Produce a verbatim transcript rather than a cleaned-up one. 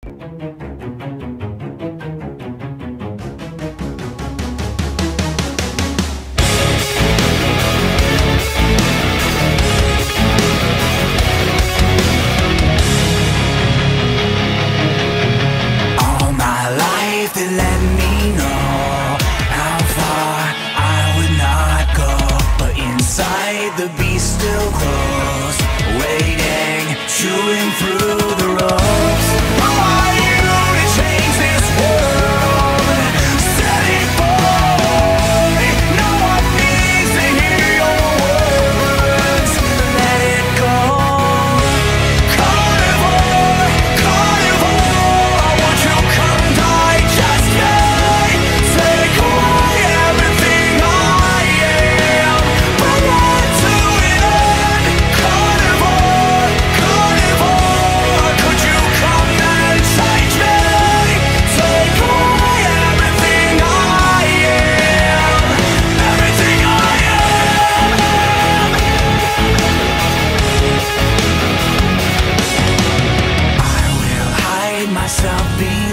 All my life they let me know how far I would not go, but inside the beast still grows, waiting, chewing through the ropes. Who are you to change this world? Set it free. No one needs to hear your words. Let it go. Carnivore, carnivore, won't you come digest me? Take away everything I am. Bring it to an end. Carnivore, carnivore, could you come and change me? Take away everything I am. Everything I am. I will hide myself behind